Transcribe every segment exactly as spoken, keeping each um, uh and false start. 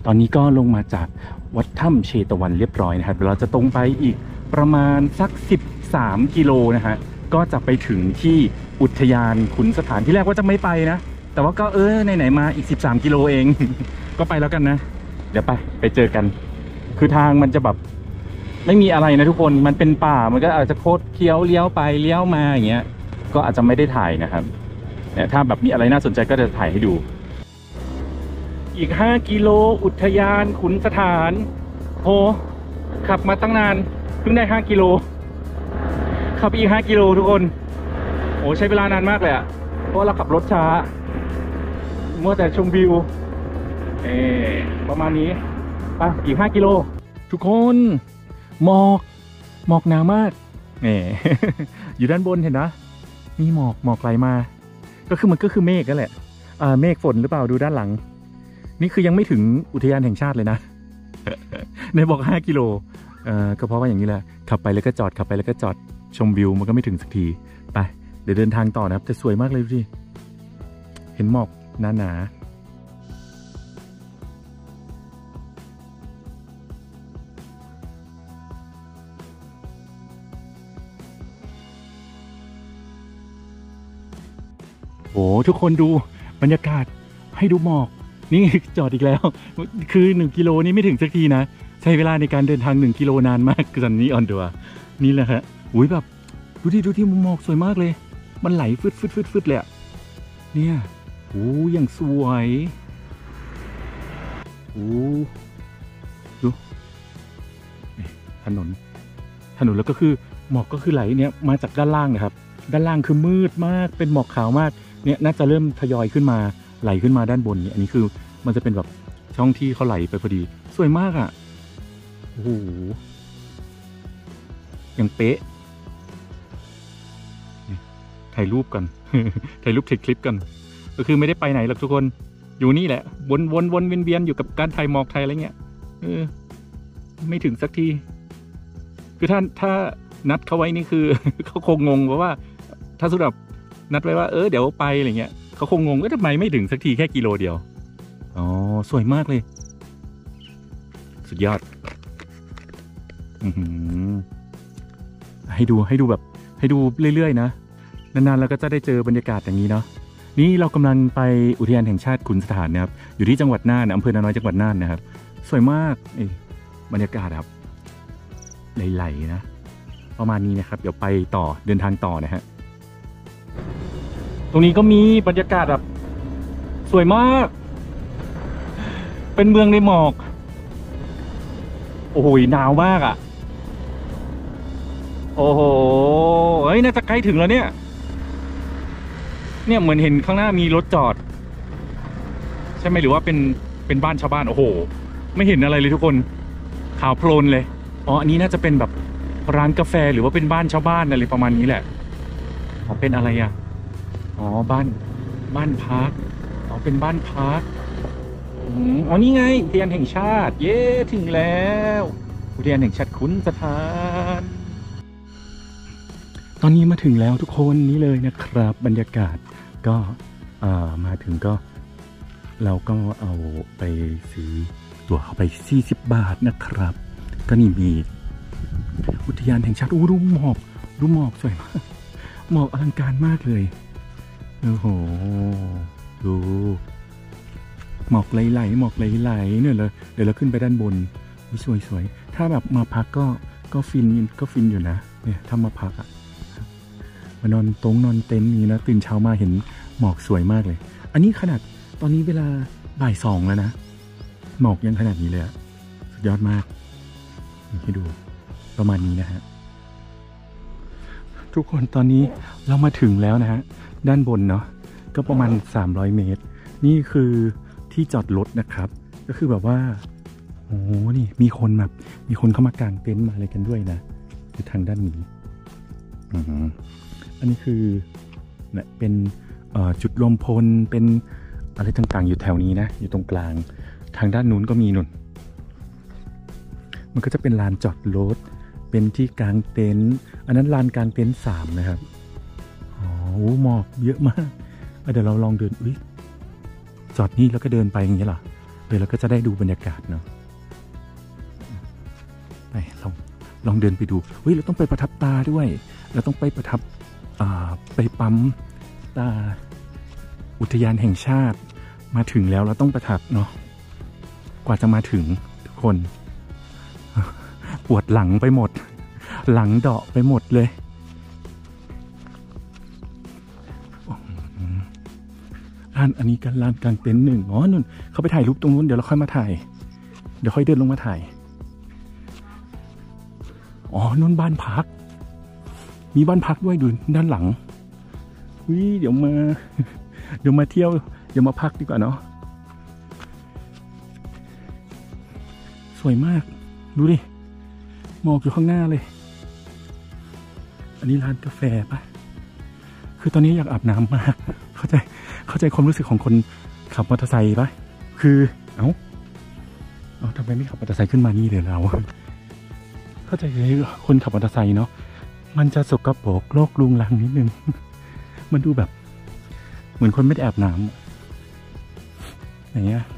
ตอนนี้ก็ลงมาจากวัดถ้ำเชตวันเรียบร้อยนะครับเราจะตรงไปอีกประมาณสักสิบสามกิโลนะฮะก็จะไปถึงที่อุทยานขุนสถานที่แรกว่าจะไม่ไปนะแต่ว่าก็เออไหนๆมาอีกสิบสามกิโลเอง ก็ไปแล้วกันนะเดี๋ยวไปไปเจอกันคือทางมันจะแบบไม่มีอะไรนะทุกคนมันเป็นป่ามันก็อาจจะโคตรเคี้ยวเลี้ยวไปเลี้ยวมาอย่างเงี้ยก็อาจจะไม่ได้ถ่ายนะครับเนี่ยถ้าแบบมีอะไรน่าสนใจก็จะถ่ายให้ดูอีกห้ากิโลอุทยานขุนสถานโหขับมาตั้งนานเพิ่งได้ห้ากิโลขับอีกห้ากิโลทุกคนโอ้ใช้เวลานานมากเลยอะเพราะเราขับรถช้ามัวแต่ชมวิวเออประมาณนี้ไปอีกห้ากิโลทุกคนหมอกหมอกหนามากเออ อยู่ด้านบนเห็นนะมีหมอกหมอกไหลมาก็คือมันก็คือเมฆนั่นแหละอ่าเมฆฝนหรือเปล่าดูด้านหลังนี่คือยังไม่ถึงอุทยานแห่งชาติเลยนะ ในบอกห้ากิโลเอ่อก็เพราะว่าอย่างนี้แหละขับไปแล้วก็จอดขับไปแล้วก็จอดชมวิวมันก็ไม่ถึงสักทีไปเดี๋ยวเดินทางต่อนะครับแต่สวยมากเลยดูดิเห็นหมอกหนาๆโอ้ทุกคนดูบรรยากาศให้ดูหมอกนี่จอดอีกแล้วคือหนึ่งกิโลนี่ไม่ถึงสักทีนะใช้เวลาในการเดินทางหนึ่งกิโลนานมากคือตอนนี้ออนดัวนี่แหละครับอุ้ยแบบดูที่ดูที่มุมหมอกสวยมากเลยมันไหลฟึดฟึดฟึดฟึดเลยอะเนี่ยโอ้ยังสวยโอ้ดูถนนถนนแล้วก็คือหมอกก็คือไหลเนี่ยมาจากด้านล่างนะครับด้านล่างคือมืดมากเป็นหมอกขาวมากเนี่ยน่าจะเริ่มทยอยขึ้นมาไหลขึ้นมาด้านบนเนี่ยอันนี้คือมันจะเป็นแบบช่องที่เขาไหลไปพอดีสวยมากอ่ะโอ้โหอย่างเป๊ะถ่ายรูปกัน ถ่ายรูปถ่ายคลิปกันก็คือไม่ได้ไปไหนหรอกทุกคนอยู่นี่แหละวนวนวนเวียนเวียนอยู่กับการถ่ายหมอกถ่ายอะไรเงี้ยเออไม่ถึงสักทีคือถ้าถ้านัดเขาไว้นี่คือ เขาคงงงเพราะว่าถ้าสำหรับนัดไว้ว่าเออเดี๋ยวไปอะไรเงี้ยเขาคงงงว่าทำไมไม่ถึงสักทีแค่กิโลเดียวอ๋อสวยมากเลยสุดยอดอือให้ดูให้ดูแบบให้ดูเรื่อยๆนะนานๆเราก็จะได้เจอบรรยากาศอย่างนี้เนาะนี่เรากำลังไปอุทยานแห่งชาติขุนสถานนะครับอยู่ที่จังหวัดน่านอำเภอนาน้อยจังหวัดน่านนะครับสวยมากบรรยากาศครับไหลๆนะประมาณนี้นะครับเดี๋ยวไปต่อเดินทางต่อนะฮะตรงนี้ก็มีบรรยากาศแบบสวยมากเป็นเมืองในหมอกโอ้โหหนาวมากอ่ะโอ้โหเฮ้ยน่าจะใกล้ถึงแล้วเนี่ยเนี่ยเหมือนเห็นข้างหน้ามีรถจอดใช่ไหมหรือว่าเป็นเป็นบ้านชาวบ้านโอ้โหไม่เห็นอะไรเลยทุกคนขาวโพลนเลยอ๋ออันนี้น่าจะเป็นแบบร้านกาแฟหรือว่าเป็นบ้านชาวบ้านอะไรประมาณนี้แหละอ๋อเป็นอะไรอ่ะอ๋อบ้านบ้านพักอ๋อเป็นบ้านพักอ๋อนี่ไงอุทยานแห่งชาติเย้ถึงแล้วอุทยานแห่งชาติขุนสถานตอนนี้มาถึงแล้วทุกคนนี้เลยนะครับบรรยากาศก็มาถึงก็เราก็เอาไปซื้อตั๋วเข้าไปสี่สิบบาทนะครับก็นี่มีอุทยานแห่งชาติอู้ดูหมอกดูหมอกสวยมากหมอกอลังการมากเลยโอ้โหดูหมอกไหลๆหมอกไหลๆเนี่ยเลยเดี๋ยวเราขึ้นไปด้านบนสวยๆถ้าแบบมาพักก็ก็ฟินก็ฟินอยู่นะเนี่ยถ้ามาพักอะมานอนตรงนอนเต็นท์นี้นะตื่นเช้ามาเห็นหมอกสวยมากเลยอันนี้ขนาดตอนนี้เวลาบ่ายสองแล้วนะหมอกยังขนาดนี้เลยอะสุดยอดมากให้ดูประมาณนี้นะฮะทุกคนตอนนี้เรามาถึงแล้วนะฮะด้านบนเนาะก็ประมาณสามร้อยเมตรนี่คือที่จอดรถนะครับก็คือแบบว่าโอ้นี่มีคนแบบมีคนเข้ามากางเต็นท์มาอะไรกันด้วยนะคือทางด้านนี้อืออันนี้คือเนี่ยเป็นจุดรวมพลเป็นอะไรต่างๆอยู่แถวนี้นะอยู่ตรงกลางทางด้านนู้นก็มีนุ่นมันก็จะเป็นลานจอดรถเป็นที่กางเต็นท์อันนั้นลานกางเต็นท์สามนะครับอ๋อหมอกเยอะมากเดี๋ยวเราลองเดินอุ้ยจอดนี่แล้วก็เดินไปอย่างนี้เหรอเลยเราก็จะได้ดูบรรยากาศเนาะไปลองลองเดินไปดูเฮ้ยเราต้องไปประทับตาด้วยเราต้องไปประทับอ่าไปปั๊มตาอุทยานแห่งชาติมาถึงแล้วเราต้องประทับเนาะกว่าจะมาถึงทุกคนปวดหลังไปหมดหลังเดาะไปหมดเลยร้านอันนี้กันร้านกลางเต็นท์หนึ่งอ๋อนุ่นเขาไปถ่ายรูปตรงนู้นเดี๋ยวเราค่อยมาถ่ายเดี๋ยวค่อยเดินลงมาถ่ายอ๋อนุ่นบ้านพักมีบ้านพักด้วยดูด้านหลังวิเดี๋ยวมาเดี๋ยวมาเที่ยวเดี๋ยวมาพักดีกว่าเนาะสวยมากดูดิหมอกอยู่ข้างหน้าเลยอันนี้ร้านกาแฟปะคือตอนนี้อยากอาบน้ำมากเข้าใจเข้าใจความรู้สึกของคนขับมอเตอร์ไซค์ปะคือเอ้าเอ้าทำไมไม่ขับมอเตอร์ไซค์ขึ้นมานี่เลยเราเข้าใจเลยคนขับมอเตอร์ไซค์เนาะมันจะสกปรกโลกลุงลังนิดนึงมันดูแบบเหมือนคนไม่ได้อาบน้ำอย่างเงี้ย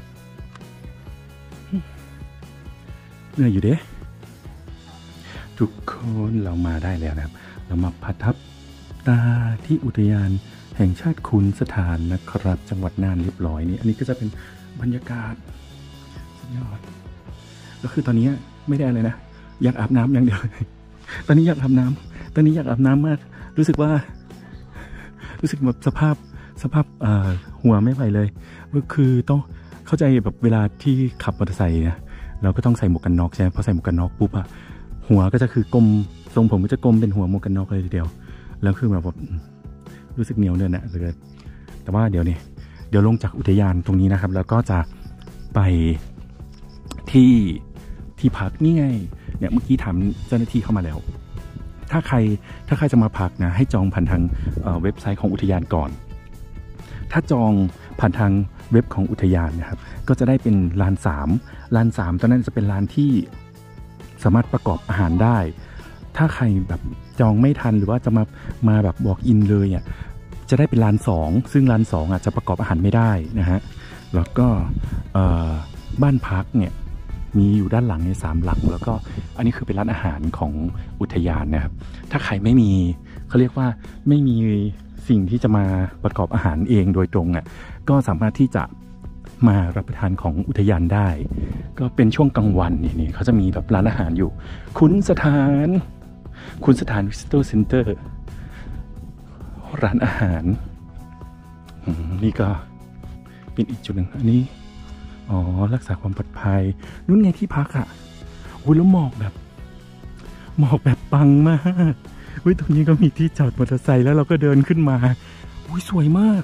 เหนื่อยอยู่เด้ทุกคนเรามาได้แล้วนะครับเรามาประทับตาที่อุทยานแห่งชาติขุนสถานนะครับจังหวัดน่านเรียบร้อยนี่อันนี้ก็จะเป็นบรรยากาศสุดยอดก็คือตอนนี้ไม่ได้อะไรนะอยากอาบน้ำอย่างเดียวตอนนี้อยากอาบน้ำตอนนี้อยากอาบน้ำมากรู้สึกว่ารู้สึกแบบสภาพสภาพหัวไม่ไหวเลยก็คือต้องเข้าใจแบบเวลาที่ขับมอเตอร์ไซค์นะเราก็ต้องใส่หมวกกันน็อกใช่ไหมพอใส่หมวกกันน็อกปุ๊บอะหัวก็จะคือกลมทรงผมก็จะกลมเป็นหัวหมวกกันน็อกเลยทีเดียวแล้วคือแบบรู้สึกเหนียวเนินอะเลยแต่ว่าเดี๋ยวนี้เดี๋ยวลงจากอุทยานตรงนี้นะครับแล้วก็จะไปที่ที่พักนี่ไงเนี่ยเมื่อกี้ถามเจ้าหน้าที่เข้ามาแล้วถ้าใครถ้าใครจะมาพักนะให้จองผ่านทางเว็บไซต์ของอุทยานก่อนถ้าจองผ่านทางเว็บของอุทยานนะครับก็จะได้เป็นลานสามลานสามตอนนั้นจะเป็นลานที่สามารถประกอบอาหารได้ถ้าใครแบบจองไม่ทันหรือว่าจะมามาแบบบอกอินเลยอ่ะจะได้เป็นลานสองซึ่งลานสองอ่ะจะประกอบอาหารไม่ได้นะฮะแล้วก็บ้านพักเนี่ยมีอยู่ด้านหลังในสามหลังแล้วก็อันนี้คือเป็นร้านอาหารของอุทยานนะครับถ้าใครไม่มีเขาเรียกว่าไม่มีสิ่งที่จะมาประกอบอาหารเองโดยตรงอ่ะก็สามารถที่จะมารับประทานของอุทยานได้ก็เป็นช่วงกลางวันนี่นี่เขาจะมีแบบร้านอาหารอยู่ขุนสถานขุนสถานวิสิตอร์เซ็นเตอร์ร้านอาหารนี่ก็เป็นอีกจุดหนึ่งอันนี้อ๋อรักษาความปลอดภัยนู่นไงที่พักอ่ะโอ้ยแล้วหมอกแบบหมอกแบบปังมากเฮ้ยตรงนี้ก็มีที่จอดมอเตอร์ไซค์แล้วเราก็เดินขึ้นมาโอ้ยสวยมาก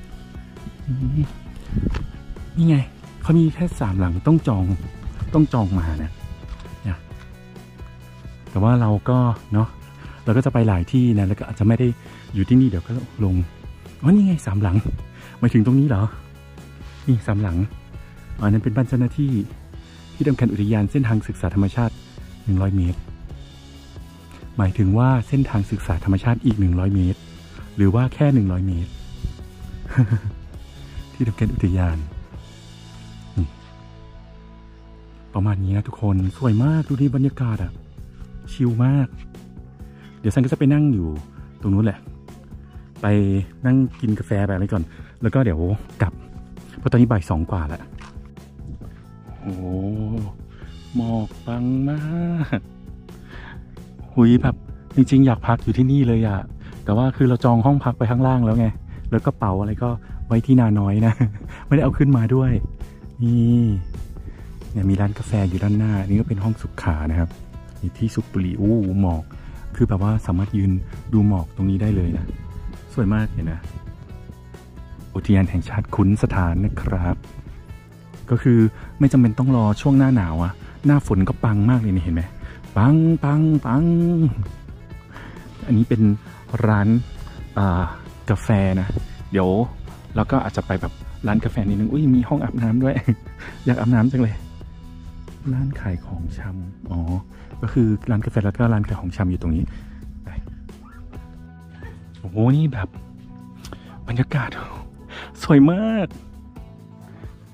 นี่ไงเขามีแค่สามหลังต้องจองต้องจองมานะเนี่ยแต่ว่าเราก็เนาะเราก็จะไปหลายที่นะแล้วก็อาจจะไม่ได้อยู่ที่นี่เดี๋ยวก็ลงอ๋อนี่ไงสามหลังหมายถึงตรงนี้เหรอนี่สามหลังอันนั้นเป็นบ้านเจ้าหน้าที่ที่ทำการอุทยานเส้นทางศึกษาธรรมชาติหนึ่งร้อยเมตรหมายถึงว่าเส้นทางศึกษาธรรมชาติอีกหนึ่งร้อยเมตรหรือว่าแค่หนึ่งร้อยเมตร ที่ทำการอุทยานประมาณนี้นะทุกคนสวยมากดูดิบรรยากาศอ่ะชิลมากเดี๋ยวซันก็จะไปนั่งอยู่ตรงนู้นแหละไปนั่งกินกาแฟแบบนี้ก่อนแล้วก็เดี๋ยวกลับเพราะตอนนี้บ่ายสองกว่าแล้วโอ้หมอกปังมากหุยแบบจริงๆอยากพักอยู่ที่นี่เลยอะแต่ว่าคือเราจองห้องพักไปข้างล่างแล้วไงแล้วกระเป๋าอะไรก็ไว้ที่นาน้อยนะไม่ได้เอาขึ้นมาด้วยนี่เนี่ยมีร้านกาแฟอยู่ด้านหน้านี่ก็เป็นห้องสุขานะครับมีที่สูบบุหรี่อู้หมอกคือแบบว่าสามารถยืนดูหมอกตรงนี้ได้เลยนะสวยมากเลยนะอุทยานแห่งชาติขุนสถานนะครับก็คือไม่จำเป็นต้องรอช่วงหน้าหนาวอะหน้าฝนก็ปังมากเลยนี่เห็นไหมปังปังปังอันนี้เป็นร้านกาแฟนะเดี๋ยวเราก็อาจจะไปแบบร้านกาแฟนิดนึงอุ้ยมีห้องอาบน้ำด้วย อยากอาบน้ำจังเลยร้านขายของชำอ๋อก็คือร้านกาแฟแล้วก็ร้านขายของชำอยู่ตรงนี้ไปโอ้โหนี่แบบบรรยากาศสวยมาก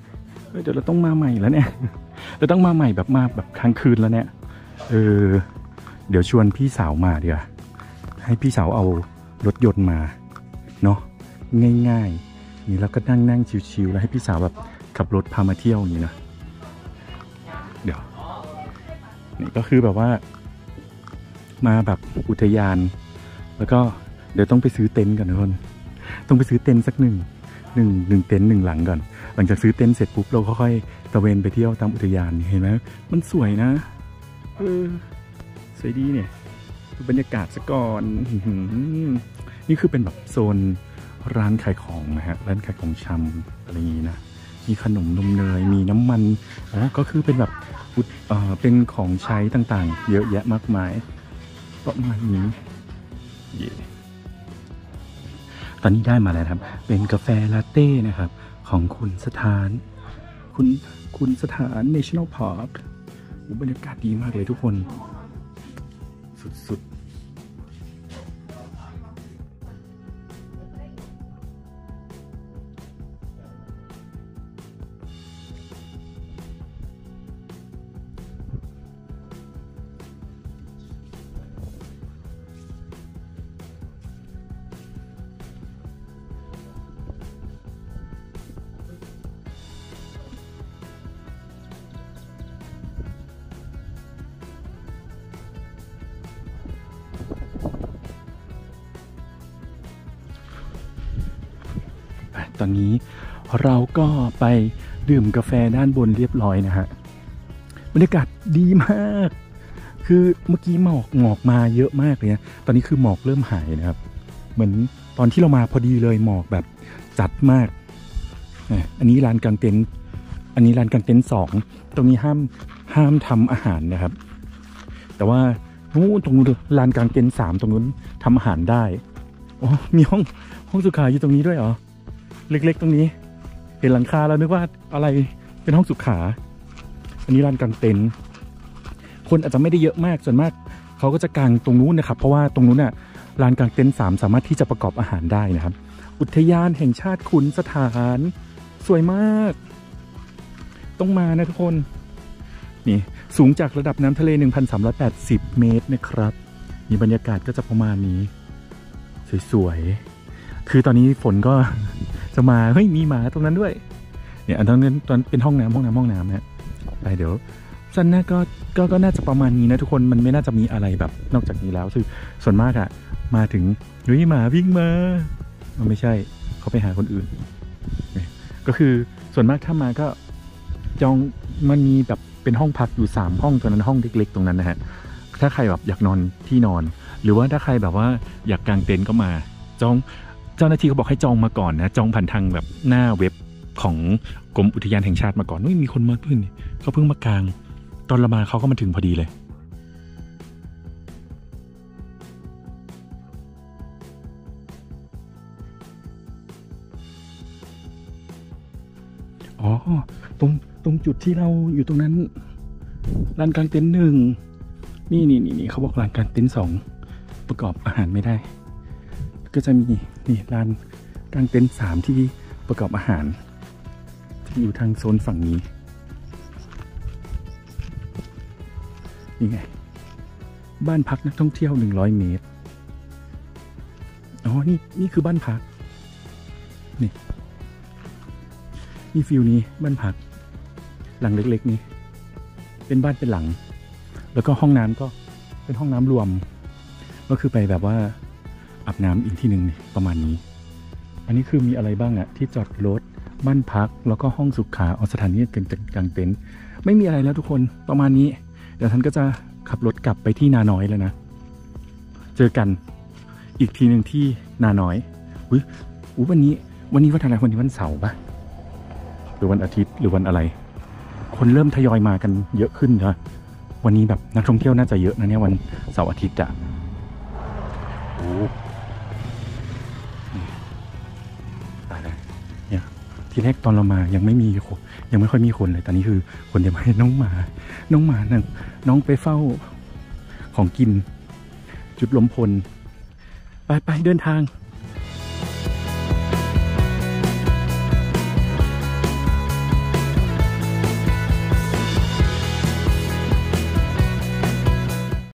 เดี๋ยวเราต้องมาใหม่แล้วเนี่ยเราต้องมาใหม่แบบมาแบบค้างคืนแล้วเนี่ยเออเดี๋ยวชวนพี่สาวมาเดี๋ยวให้พี่สาวเอารถยนต์มาเนาะง่ายๆนี่แล้วก็นั่งนั่งชิวๆแล้วให้พี่สาวแบบขับรถพามาเที่ยวอย่างนี้นะเดี๋ยวนี่ก็คือแบบว่ามาแบบอุทยานแล้วก็เดี๋ยวต้องไปซื้อเต็นท์ก่อนทุกคนต้องไปซื้อเต็นท์สักหนึ่งหนึ่งหนึ่งเต็นท์หนึ่งหลังก่อนหลังจากซื้อเต็นท์เสร็จปุ๊บเราก็ค่อยตะเวนไปเที่ยวตามอุทยานเห็นไหมมันสวยนะเออสวยดีเนี่ยบรรยากาศซะก่อนนี่คือเป็นแบบโซนร้านขายของนะฮะร้านขายของชำอะไรอย่างนี้นะมีขนมนมเนยมีน้ำมันอ๋อก็คือเป็นแบบเอ่อเป็นของใช้ต่างๆเยอะแยะมากมายประมาณนี้เย่ตอนนี้ได้มาแล้วครับเป็นกาแฟลาเต้นะครับของคุณสถานคุณคุณสถาน National Park บรรยากาศดีมากเลยทุกคนสุดๆตอนนี้เราก็ไปดื่มกาแฟด้านบนเรียบร้อยนะฮะบรรยากาศดีมากคือเมื่อกี้หมอกหมอกมาเยอะมากเลยนะตอนนี้คือหมอกเริ่มหายนะครับเหมือนตอนที่เรามาพอดีเลยหมอกแบบจัดมากอันนี้ลานกางเต็นท์อันนี้ลานกางเต็นท์สองตรงนี้ห้ามห้ามทำอาหารนะครับแต่ว่านู้นตรงนู้นลานกางเต็นท์สามตรงนู้นทำอาหารได้อ๋อมีห้องห้องสุขาอยู่ตรงนี้ด้วยเหรอเล็กๆตรงนี้เห็นหลังคาแล้วนึกว่าอะไรเป็นห้องสุขาอันนี้ลานกางเต็นท์คนอาจจะไม่ได้เยอะมากส่วนมากเขาก็จะกางตรงนู้นนะครับเพราะว่าตรงนู้นน่ะลานกางเต็นท์สามสามารถที่จะประกอบอาหารได้นะครับอุทยานแห่งชาติขุนสถานสวยมากต้องมานะทุกคนนี่สูงจากระดับน้ำทะเล หนึ่งพันสามร้อยแปดสิบ เมตรนะครับนี่บรรยากาศก็จะประมาณนี้สวยๆคือตอนนี้ฝนก็จะมาเฮ้ยมีหมาตรงนั้นด้วยเนี่ยอันนั้นตอนเป็นห้องน้ำห้องน้ำห้องน้ำนะไปเดี๋ยวสั้นน่าก็ก็ก็น่าจะประมาณนี้นะทุกคนมันไม่น่าจะมีอะไรแบบนอกจากนี้แล้วคือส่วนมากอะมาถึงเฮ้ยหมาวิ่งมามันไม่ใช่เขาไปหาคนอื่นก็คือส่วนมากถ้ามาก็จองมันมีแบบเป็นห้องพักอยู่สามห้องตรงนั้นห้องเล็กๆตรงนั้นนะฮะถ้าใครแบบอยากนอนที่นอนหรือว่าถ้าใครแบบว่าอยากกางเต็นท์ก็มาจองเจ้าหน้าที่เขาบอกให้จองมาก่อนนะจองผ่านทางแบบหน้าเว็บของกรมอุทยานแห่งชาติมาก่อนไม่มีคนมาเพิ่งเขาเพิ่งมากางตอนเรามาเขาก็มาถึงพอดีเลยอ๋อตรงตรงจุดที่เราอยู่ตรงนั้นลานกางเต็นท์หนึ่งนี่นี่นี่เขาบอกลานกางเต็นท์สองประกอบอาหารไม่ได้ก็จะมีนี่ลานกางเต็นท์สามที่ประกอบอาหารที่อยู่ทางโซนฝั่งนี้นี่ไงบ้านพักนักท่องเที่ยวหนึ่งร้อยเมตรอ๋อนี่นี่คือบ้านพักนี่นี่ฟิลนี้บ้านพักหลังเล็กๆนี่เป็นบ้านเป็นหลังแล้วก็ห้องน้ำก็เป็นห้องน้ำรวมก็คือไปแบบว่าอาบน้ำอีกที่หนึ่งนี่ประมาณนี้อันนี้คือมีอะไรบ้างอะที่จอดรถบ้านพักแล้วก็ห้องสุขาเอาสถานที่กางเต็นท์ไม่มีอะไรแล้วทุกคนประมาณนี้เดี๋ยวท่านก็จะขับรถกลับไปที่นาน้อยแล้วนะเจอกันอีกทีหนึ่งที่นาน้อยอุ้ยอุ้วันนี้วันนี้วันอะไรวันนี้วันเสาร์ปะหรือวันอาทิตย์หรือวันอะไรคนเริ่มทยอยมากันเยอะขึ้นนะวันนี้แบบนักท่องเที่ยวน่าจะเยอะนะเนี่ยวันเสาร์อาทิตย์อะโอ้ตายแล้วเนี่ยทีแรกตอนเรามายังไม่มีคนยังไม่ค่อยมีคนเลยตอนนี้คือคนเดียวให้น้องหมาน้องหมานั่งน้องไปเฝ้าของกินจุดลมพลไปไปเดินทาง